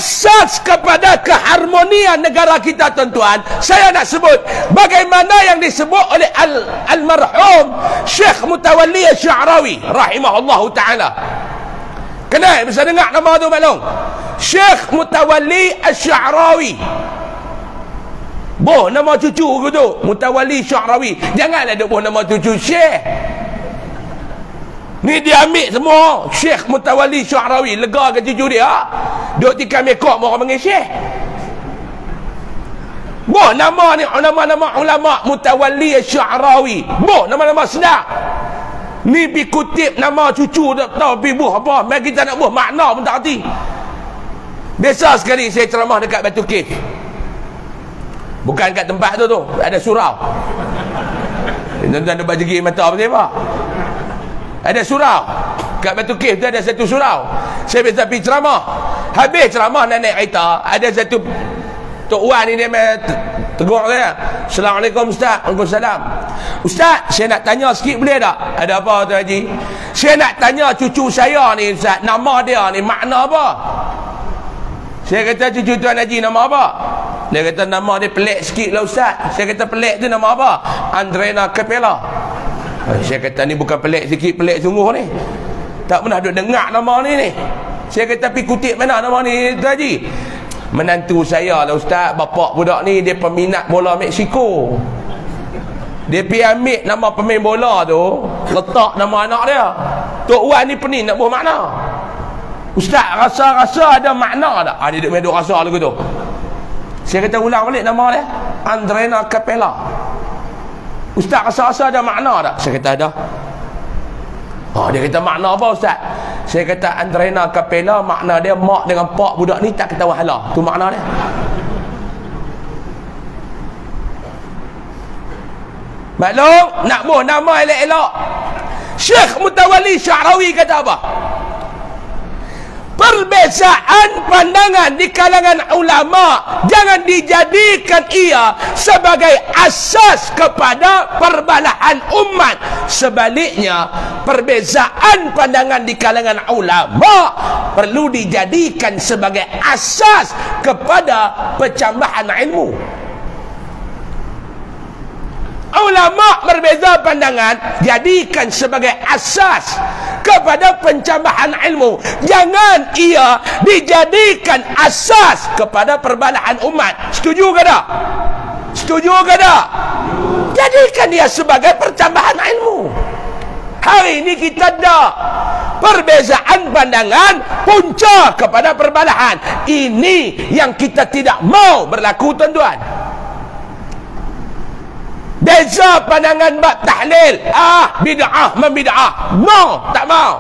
asas kepada keharmonian negara kita, tuan-tuan. Saya nak sebut bagaimana yang disebut oleh almarhum Syekh Mutawalli Asy-Sya'rawi rahimahullahu taala. Kenal bisa dengar nama tu maklum? Syekh Mutawalli Asy-Sya'rawi. Boh nama cucu ke tu? Mutawalli Sya'rawi. Janganlah duk boh nama cucu Syekh. Ni dia ambil semua Syekh Mutawalli Sya'rawi. Lega ke cucu dia? Duk tikam mekok orang panggil Syekh. Boh nama ni nama-nama ulama Mutawalli Sya'rawi. Boh nama-nama sedap. Ni pi kutip nama cucu tak tahu pi buh apa. Mari kita nak buh makna pun tak erti. Biasa sekali saya ceramah dekat Batu Cave. Bukan kat tempat tu ada surau. Tuan-tuan ada baju gigi mata apa? Ada surau. Kat Batu Cave tu ada satu surau. Saya biasa pergi ceramah. Habis ceramah nak naik kereta, ada satu Tok Wan ni dia tegur saya. Assalamualaikum Ustaz. Waalaikumsalam. Ustaz, saya nak tanya sikit boleh tak? Ada apa tu Haji? Saya nak tanya cucu saya ni Ustaz, nama dia ni makna apa? Saya kata cucu Tuan Haji nama apa? Dia kata nama dia pelik sikit lah Ustaz. Saya kata pelik tu nama apa? Andrena Capella. Saya kata ni bukan pelik sikit, pelik sungguh ni. Tak pernah duk dengar nama ni. Saya kata pergi kutip mana nama ni Tuan Haji? Menantu saya lah Ustaz, bapak budak ni dia peminat bola Mexico. Dia pergi ambil nama pemain bola tu, letak nama anak dia. Tok Wan ni pening nak buat makna. Ustaz rasa-rasa ada makna tak? Dia duk main duk rasa lagu tu. Saya kata ulang balik nama dia, Andrena Capella. Ustaz rasa-rasa ada makna tak? Saya kata ada. Dia kata makna apa Ustaz? Saya kata Andrena Capella makna dia mak dengan pak budak ni tak kata wahala. Tu makna dia. Maklum, nak buh nama elok-elok. Syekh Mutawalli Sya'rawi kata apa? Perbezaan pandangan di kalangan ulama jangan dijadikan ia sebagai asas kepada perbalahan umat. Sebaliknya, perbezaan pandangan di kalangan ulama perlu dijadikan sebagai asas kepada pencambahan ilmu. Ulama berbeza pandangan, jadikan sebagai asas kepada pencambahan ilmu. Jangan ia dijadikan asas kepada perbalahan umat. Setuju ke tak? Setuju ke tak? Jadikan dia sebagai percambahan ilmu. Hari ini kita ada perbezaan pandangan punca kepada perbalahan. Ini yang kita tidak mau berlaku, tuan-tuan. Beza pandangan bab tahlil, bid'ah membid'ah. No, tak mau.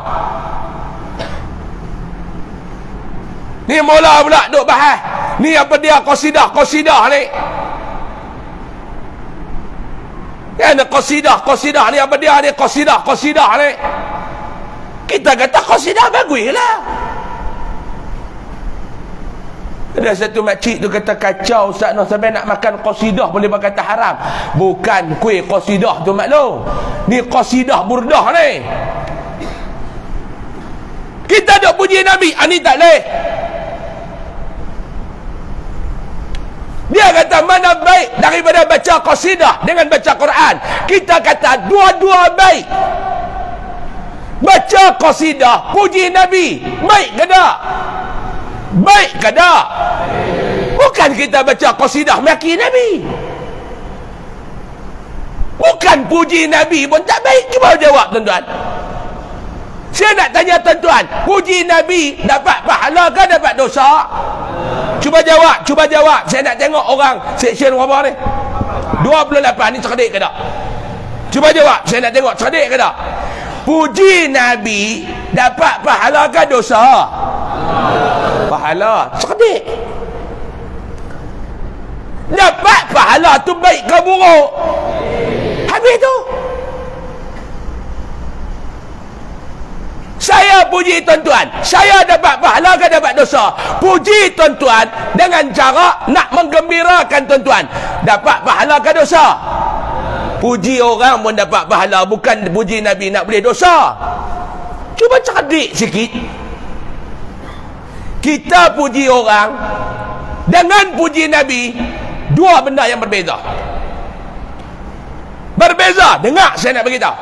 Ni mula pula duk bahas. Ni apa dia qasidah ni. Kan qasidah ni apa dia ni qasidah ni. Kita kata qasidah baguslah. Ada satu makcik tu kata kacau Ustaz Noh, sampai nak makan qasidah boleh berkata haram. Bukan kuih qasidah tu maklum. Ni qasidah burdah ni. Kita duk puji Nabi, ni tak boleh. Dia kata mana baik daripada baca qasidah dengan baca Quran. Kita kata dua-dua baik. Baca qasidah puji Nabi, baik ke tak? Baik ke tak? Bukan kita baca qasidah maki Nabi. Bukan puji Nabi pun tak baik. Cuba jawab tuan-tuan. Saya nak tanya tuan-tuan, puji Nabi dapat pahala ke dapat dosa? Cuba jawab. Saya nak tengok orang section berapa ni? 28 ni cerdik ke tak? Cuba jawab. Saya nak tengok cerdik ke tak? Puji Nabi dapat pahala ke dosa? Pahala. Cerdik. Dapat pahala tu baik ke buruk? Habis tu. Saya puji tuan-tuan, saya dapat pahala ke dapat dosa? Puji tuan-tuan dengan cara nak menggembirakan tuan-tuan. Dapat pahala ke dosa? Puji orang pun dapat pahala, bukan puji Nabi nak boleh dosa. Cuba cerdik sikit. kita puji orang dengan puji Nabi, dua benda yang berbeza. Berbeza. Dengar saya nak beritahu.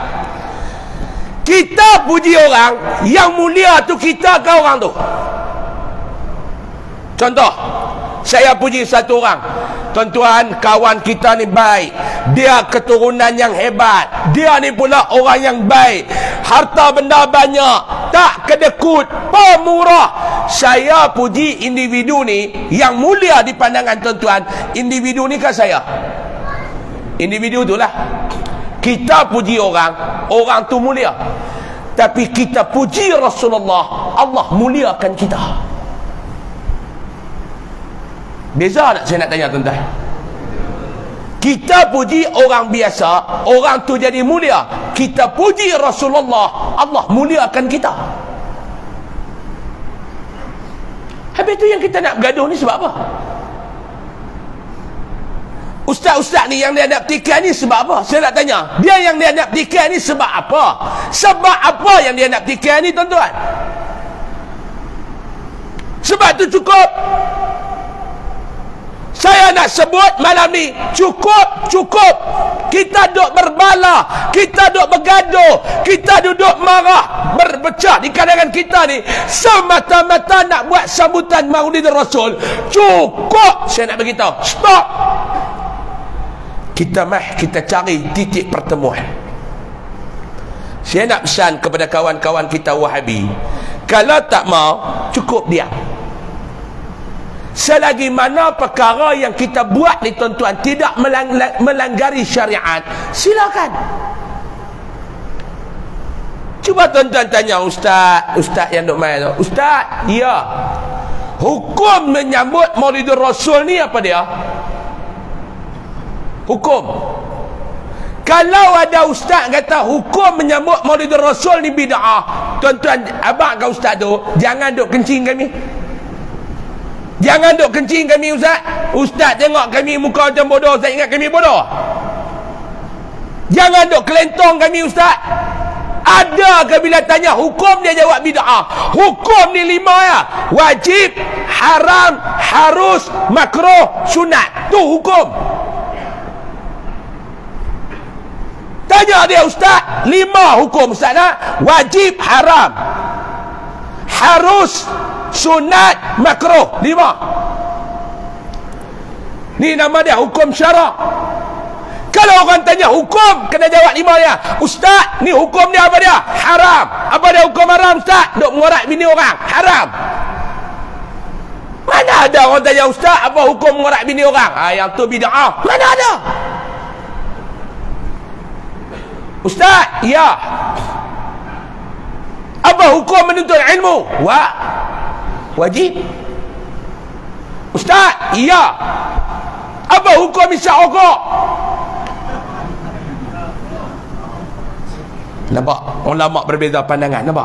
Kita puji orang, yang mulia tu kita ke orang tu? Contoh, saya puji satu orang, tuan-tuan, kawan kita ni baik, dia keturunan yang hebat, dia ni pula orang yang baik, harta benda banyak, tak kedekut, pemurah. Saya puji individu ni yang mulia di pandangan tuan-tuan. Individu ni kan saya, individu tu lah. Kita puji orang, orang tu mulia. Tapi kita puji Rasulullah, Allah muliakan kita. Beza tak, saya nak tanya tuan-tuan? Kita puji orang biasa, orang tu jadi mulia. Kita puji Rasulullah, Allah muliakan kita. Habis tu yang kita nak bergaduh ni sebab apa? Ustaz-ustaz ni yang dia nak petikai ni sebab apa? Saya nak tanya, dia yang dia nak petikai ni sebab apa? Sebab apa yang dia nak petikai ni, tuan-tuan? Sebab tu cukup. Saya nak sebut malam ni, cukup. Kita duduk berbala, kita duduk bergaduh, kita duduk marah, berpecah di kalangan kita ni semata-mata nak buat sambutan Maulid Rasul. Cukup. Saya nak beritahu, stop. Kita cari titik pertemuan. Saya nak pesan kepada kawan-kawan kita Wahabi, kalau tak mau, cukup diam. Selagi mana perkara yang kita buat ni, tuan-tuan, tidak melanggari syariat, silakan. Cuba tuan-tuan tanya ustaz yang duk main tu, ustaz, ya, hukum menyambut Maulidur Rasul ni apa dia? Hukum. Kalau ada ustaz kata hukum menyambut Maulidur Rasul ni bid'ah, tuan-tuan, abang kau ustaz tu, jangan duk kencing kami. Jangan duk kencing kami, ustaz. Ustaz tengok kami muka macam bodoh, saya ingat kami bodoh. Jangan duk kelentong kami, ustaz. Ada ke bila tanya hukum, dia jawab bid'ah? Hukum ni 5 ya. Wajib, haram, harus, makruh, sunat. Tu hukum. Tanya dia, ustaz, 5 hukum, ustaz nak? Wajib, haram, harus, sunat, makruh, 5. Ni nama dia hukum syarak. Kalau orang tanya hukum, kena jawab 5 ya. Ustaz, ni hukum dia apa dia? Haram. Apa dia hukum haram, ustaz? Duk mengorak bini orang, haram. Mana ada orang tanya ustaz, apa hukum mengorak bini orang? Yang tu bid'ah. Mana ada? Ustaz, ya. Apa hukum menuntut ilmu? Wajib. Ustaz, iya. Apa hukum isyak rokok? Nampak? Ulama berbeza pandangan. Nampak?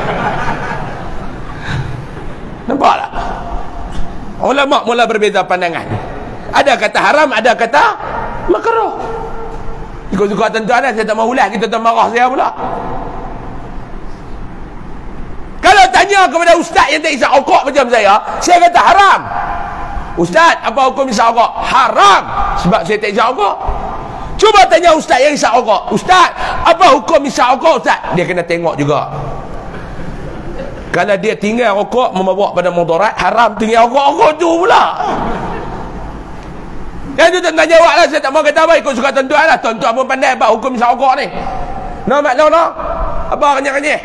Nampak tak? Ulama mula berbeza pandangan. Ada kata haram, ada kata makruh. Ikut-ikut tuan-tuan, saya tak mahu ulas, kita tak marah saya pula. Kalau tanya kepada ustaz yang tak isyak rokok macam saya kata haram. Ustaz, apa hukum isyak rokok? Haram. Sebab saya tak isyak rokok. Cuba tanya ustaz yang isyak rokok, ustaz, apa hukum isyak rokok, ustaz? Dia kena tengok juga. Kalau dia tinggal rokok membawa pada mudarat, haram tinggal rokok tu pula. Yang tu tuan-tuan jawab lah. Saya tak mahu kata apa, ikut suka tuan-tuan lah. Tuan-tuan pun pandai apa hukum isyak rokok ni. No. Apa kenyang-kenyang?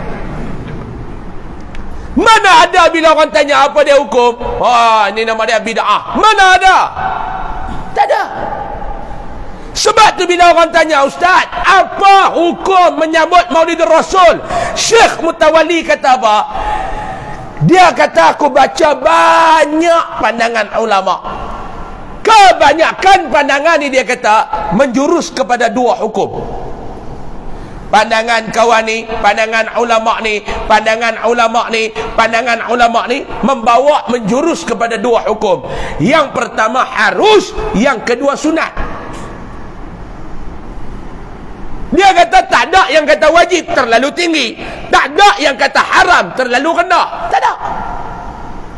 Mana ada bila orang tanya apa dia hukum? Ini nama dia bid'ah. Mana ada? Tak ada. Sebab tu bila orang tanya, ustaz, apa hukum menyambut Maulid Rasul? Syekh Mutawalli kata apa? Dia kata, aku baca banyak pandangan ulama. Kebanyakan pandangan ni, dia kata, menjurus kepada 2 hukum. Pandangan kawan ni, pandangan ulama ni, pandangan ulama ni, pandangan ulama ni membawa menjurus kepada 2 hukum. Yang pertama harus, yang kedua sunat. Dia kata tak ada yang kata wajib terlalu tinggi, tak ada yang kata haram terlalu rendah. Tak ada.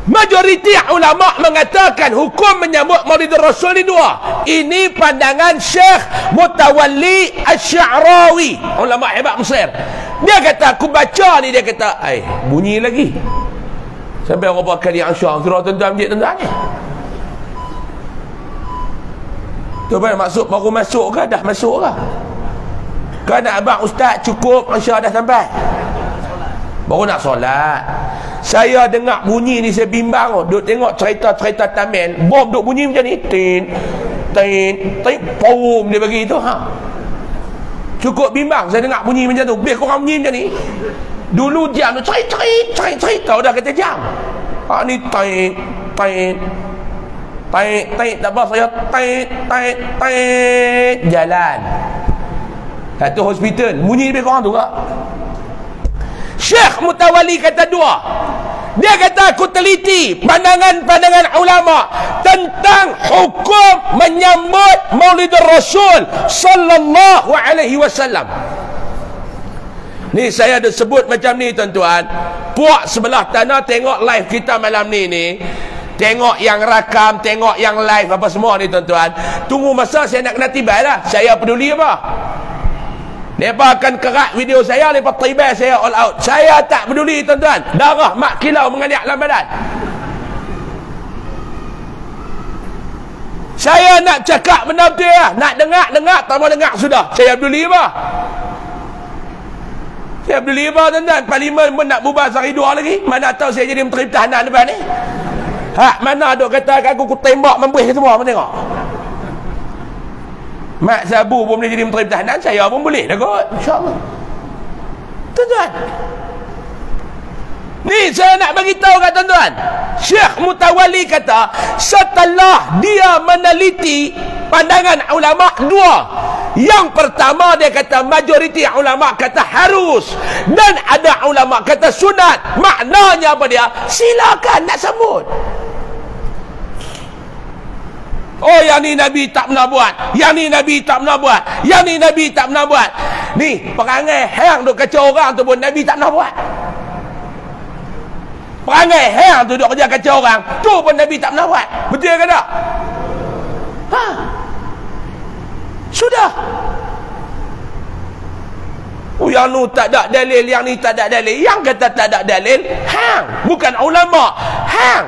Majoriti ulama mengatakan hukum menyambut Maulid Rasul ni dua. Ini pandangan Syekh Mutawalli Asy-Sya'rawi, ulama hebat Mesir. Dia kata, aku baca ni, dia kata, bunyi lagi. Sampai berapa kali Asy'ar surah tuan-tuan tuan-tuan ni. Tu baru masuk ke? Dah masuk ke? Kan abang ustaz cukup Asy'ar dah sampai? Baru nak solat. Saya dengar bunyi ni, saya bimbang. Duk tengok cerita-cerita Tamil, bom duk bunyi macam ni, tin pom dia bagi tu. Cukup bimbang saya dengar bunyi macam tu. Biar korang bunyi macam ni. Dulu jam tu cerit tahu dah kata jam. Ni tin tak apa, saya jalan. Satu hospital bunyi lebih korang tu tak? Syekh Mutawalli kata dua. Dia kata, aku teliti pandangan-pandangan ulama tentang hukum menyambut Maulid Rasul sallallahu alaihi wasallam. Ni saya ada sebut macam ni tuan-tuan. Puak sebelah tanah tengok live kita malam ni. Tengok yang rakam, tengok yang live apa semua ni tuan-tuan. Tunggu masa saya nak kena tiba lah. Saya peduli apa? Mereka akan kerak video saya, mereka tiba saya all out. Saya tak peduli tuan-tuan. Darah mak kilau mengalir dalam badan. Saya nak cakap benda betul lah. Nak dengar, tak mau dengar sudah. Saya peduli apa? Saya peduli apa tuan-tuan? Parlimen pun nak bubar sehari dua lagi. Mana tahu saya jadi Menteri Pertahanan depan ni. Mana duk kata aku tembak membuih semua, mana tengok. Mak Sabu pun boleh jadi Menteri Pertahanan, saya pun boleh dah kot, insyaAllah. Tuan-tuan, ni saya nak bagi tahu kat tuan-tuan, Syekh Mutawalli kata, setelah dia meneliti pandangan ulama dua. Yang pertama dia kata, majoriti ulama kata harus, dan ada ulama kata sunat. Maknanya apa dia? Silakan nak sambut. Oh, yang ni Nabi tak pernah buat, yang ni Nabi tak pernah buat, yang ni Nabi tak pernah buat. Ni perangai hang duk kacau orang tu pun Nabi tak pernah buat. Perangai hang tu duk kerja kacau orang tu pun Nabi tak pernah buat. Betul ke tak? Sudah. Oh, yang ni tak ada dalil, yang ni tak ada dalil. Yang kata tak ada dalil hang, bukan ulama. Hang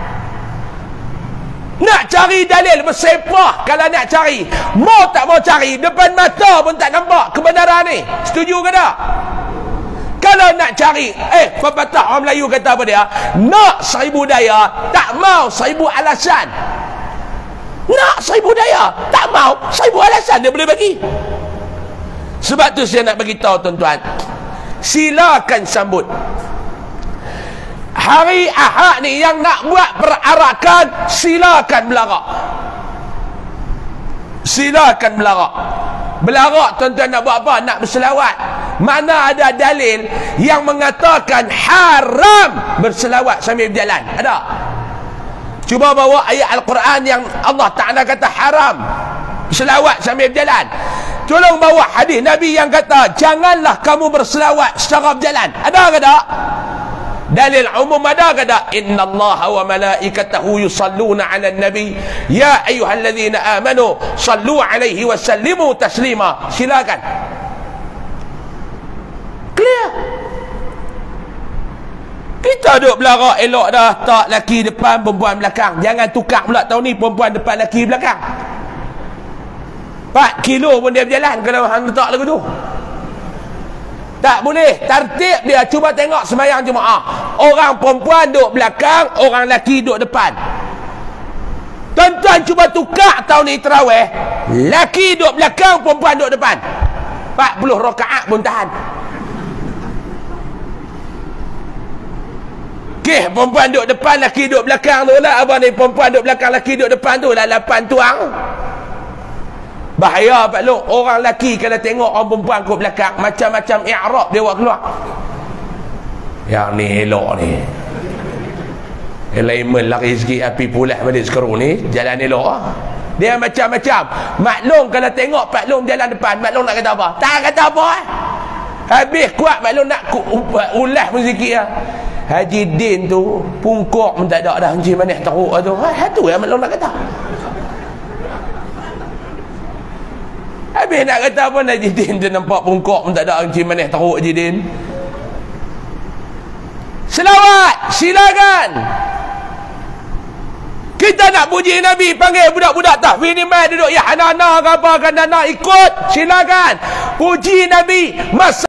nak cari dalil bersepah. Kalau nak cari, mau tak mau cari, depan mata pun tak nampak kebenaran ni. Setuju ke tak? Kalau nak cari, pepatah orang Melayu kata apa dia? Nak 1000 daya, tak mau 1000 alasan. Nak 1000 daya, tak mau 1000 alasan dia boleh bagi. Sebab tu saya nak bagi tahu tuan-tuan, silakan sambut. Hari Ahad ni yang nak buat perarakan, silakan belarak. Silakan belarak. Belarak tuan-tuan nak buat apa? Nak berselawat. Mana ada dalil yang mengatakan haram berselawat sambil berjalan? Ada? Cuba bawa ayat Al-Quran yang Allah Ta'ala kata haram berselawat sambil berjalan. Tolong bawa hadis Nabi yang kata janganlah kamu berselawat secara berjalan. Ada ke tak? Dalil umum ada ke tak? Innallaha wa malaikatahu yusalluna 'alan nabi ya ayyuhalladzina amanu sallu 'alaihi wa sallimu taslima. Silakan. Clear. Kita duduk belarak elok dah, tak laki depan perempuan belakang. Jangan tukar pula tahun ni perempuan depan laki belakang. 4 kilo pun dia berjalan kalau hang letak lagu tu. Tak boleh. Tertib dia. Cuba tengok sembahyang Jumaat. Orang perempuan duduk belakang, orang lelaki duduk depan. Tuan-tuan cuba tukar tahun ni tarawih. Lelaki duduk belakang, perempuan duduk depan. 40 rakaat pun tahan. Okey, perempuan duduk depan, lelaki duduk belakang tu lah. Abang ni perempuan duduk belakang, lelaki duduk depan tu lah 8 tuang. Bahaya Pak Long. Orang lelaki kalau tengok orang perempuan kat belakang, macam-macam i'rab dia buat keluar. Yang ni elok ni. Elaiman lari sikit api pulas balik sekarang ni, jalan elok lah. Dia macam-macam. Maklum kalau tengok Pak Long jalan depan, Maklum nak kata apa? Tak kata apa. Habis kuat Maklum nak ulas pun sikit lah. Haji Din tu pungkok pun tak ada dah Haji Manis teruk tu. Tu yang maklum nak kata. Habis nak kata apa Haji Din tu nampak pungkok pun tak ada Haji Manis teruk Haji Din. Selawat silakan. Kita nak puji Nabi, panggil budak-budak tahfiz ni mai duduk ya hanana ke apa kan nak ikut, silakan. Puji Nabi masa